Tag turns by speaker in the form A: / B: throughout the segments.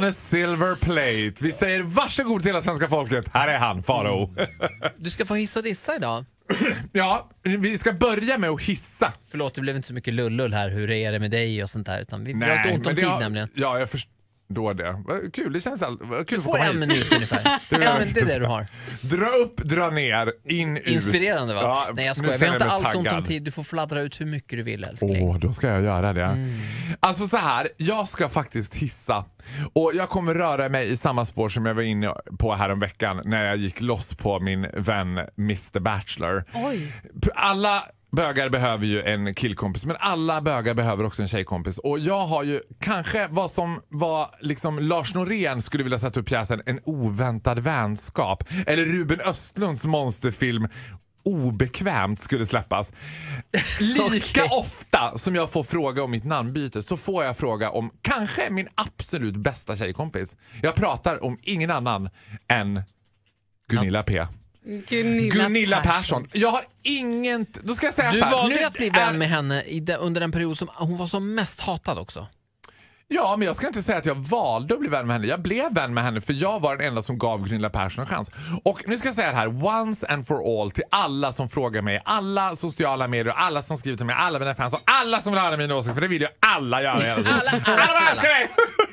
A: on a silver plate. Vi säger varsågod till hela svenska folket. Här är han, Faro.
B: Du ska få hissa och dissa idag.
A: Ja, vi ska börja med att hissa.
B: Förlåt, det blev inte så mycket lullull här. Hur är det med dig och sånt där. Utan vi har lite ont om tid nämligen.
A: Ja, jag förstår det. Kul, det känns kul.
B: Du får en minut ungefär. Det är det du har.
A: Dra upp, dra ner, in, ut.
B: Inspirerande va?
A: Ja,
B: nej jag skojar, vi har inte alls ont om tid. Du får fladdra ut hur mycket du vill, älskling.
A: Då ska jag göra det. Alltså så här, jag ska faktiskt hissa. Och jag kommer röra mig i samma spår som jag var inne på här om veckan när jag gick loss på min vän Mr. Bachelor.
C: Oj.
A: Alla bögar behöver ju en killkompis, men alla bögar behöver också en tjejkompis. Och jag har ju kanske vad som var liksom Lars Norén skulle vilja sätta upp pjäsen En oväntad vänskap. Eller Ruben Östlunds monsterfilm Obekvämt skulle släppas. Lika ofta som jag får fråga om mitt namnbyte så får jag fråga om kanske min absolut bästa tjejkompis. Jag pratar om ingen annan än Gunilla P. Gunilla Persson. Jag har ingen... Då ska jag säga
B: du
A: så här,
B: valde att bli vän med henne under en period som hon var som mest hatad också.
A: Ja, men jag ska inte säga att jag valde att bli vän med henne. Jag blev vän med henne för jag var den enda som gav Gunilla Persson en chans. Och nu ska jag säga det här, once and for all, till alla som frågar mig, alla sociala medier, alla som skriver till mig, alla mina fans och alla som vill höra mina åsikter, för det vill ju alla göra hela tiden. Alla älskar mig!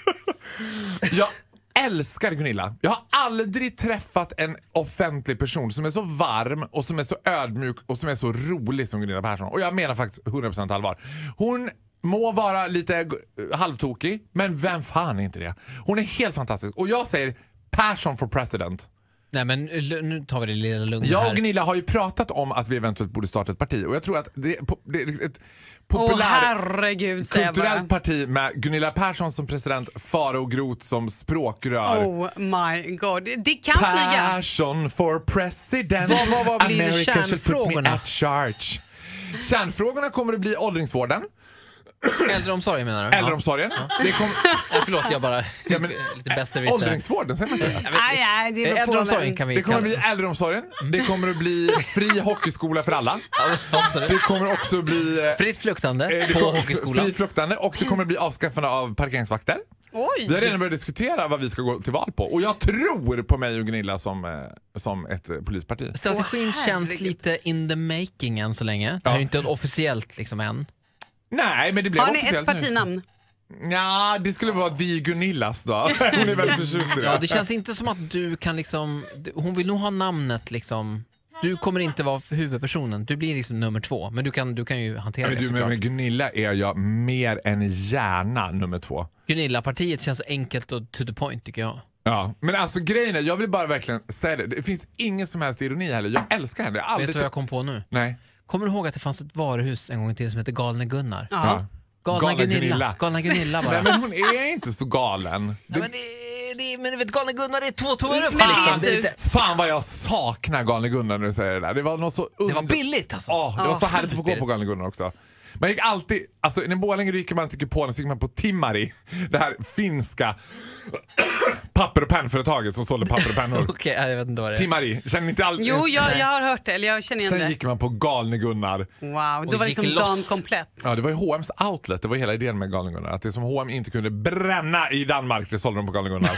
A: Jag älskar Gunilla. Jag har aldrig träffat en offentlig person som är så varm och som är så ödmjuk och som är så rolig som Gunilla Persson. Och jag menar faktiskt 100% allvar. Hon må vara lite halvtokig, men vem fan är inte det? Hon är helt fantastisk. Och jag säger Persson for president.
B: Nej, men nu tar vi det lilla lugnt här.
A: Jag och Gunilla har ju pratat om att vi eventuellt borde starta ett parti. Och jag tror att det är ett populärt kulturellt parti med Gunilla Persson som president, Faro Groth som språkrör.
C: Oh my god, det kan flyga.
A: Persson for president.
B: Vad blir
A: America
B: kärnfrågorna?
A: Kärnfrågorna kommer att bli åldringsvården.
B: Äldreomsorgen menar du?
A: Äldreomsorgen.
B: Ja, förlåt, jag bara lite bättre.
A: Åldringsvården, säger man inte det?
B: Äldreomsorgen kan vi
A: det kommer att bli äldreomsorgen. Det kommer att bli fri hockeyskola för alla. Det kommer också att bli
B: fritt fluktande på hockeyskolan.
A: Fritt fluktande, och det kommer att bli avskaffande av parkeringsvakter.
C: Oj.
A: Vi har redan börjat diskutera vad vi ska gå till val på. Och jag tror på mig och Gunilla som ett polisparti.
B: Strategin känns lite in the making än så länge. Det här är inte officiellt liksom än.
A: Nej, men det blir officiellt.
C: Har ni ett partinamn?
A: Ja, det skulle vara The Gunillas då. Hon är väldigt förtjust i det.
B: Ja, det känns inte som att du kan liksom... Hon vill nog ha namnet liksom... Du kommer inte vara huvudpersonen. Du blir liksom nummer 2. Men du kan ju hantera det såklart.
A: Men Gunilla är jag mer än gärna nummer 2.
B: Gunilla-partiet känns enkelt och to the point tycker jag.
A: Ja, men alltså grejen är, jag vill bara verkligen säga det. Det finns ingen som helst ironi heller. Jag älskar henne.
B: Vet du vad jag kom på nu?
A: Nej.
B: Kommer du ihåg att det fanns ett varuhus en gång till som heter Galne Gunnar?
C: Ja.
B: Galna Gunilla bara.
A: Nej, men hon är inte så galen.
B: Nej, men du vet, Galne Gunnar är 2 tår upp liksom.
A: Fan vad jag saknar Galne Gunnar när du säger det där. Det var något så
B: det var billigt alltså.
A: Det var så härligt att få gå på Galne Gunnar också. Man gick alltid, alltså i Borlänge gick man till Kupolen, så gick man på Timari, det här finska papper- och pennföretaget som sålde papper och pennor.
B: Okej, jag vet inte vad det är.
A: Timari, känner ni inte allt?
C: Jo, jag har hört det, eller jag känner igen det.
A: Sen gick man på Galne Gunnar.
C: Wow, då var det liksom dagen komplett.
A: Ja, det var ju H&M's outlet, det var hela idén med Galne Gunnar. Att det som H&M inte kunde bränna i Danmark, det sålde de på Galne Gunnar.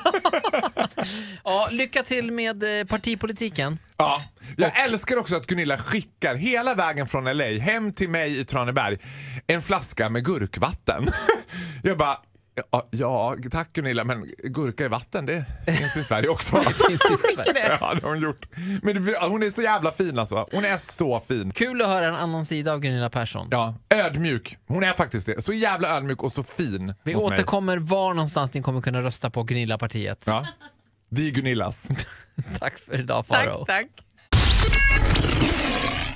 B: Ja, lycka till med partipolitiken.
A: Ja, jag älskar också att Gunilla skickar hela vägen från LA hem till mig i Traneberg en flaska med gurkvatten. Jag bara, ja, tack Gunilla, men gurka i vatten, det finns i Sverige också.
B: Det finns i Sverige.
A: Ja, det har hon gjort. Men hon är så jävla fin alltså. Hon är så fin.
B: Kul att höra en annan sida av Gunilla Persson.
A: Ja, ödmjuk. Hon är faktiskt det. Så jävla ödmjuk och så fin.
B: Vi återkommer var någonstans ni kommer kunna rösta på Gunilla-partiet.
A: Ja, det är Gunillas.
B: Tack för idag, Faro.
C: Tack.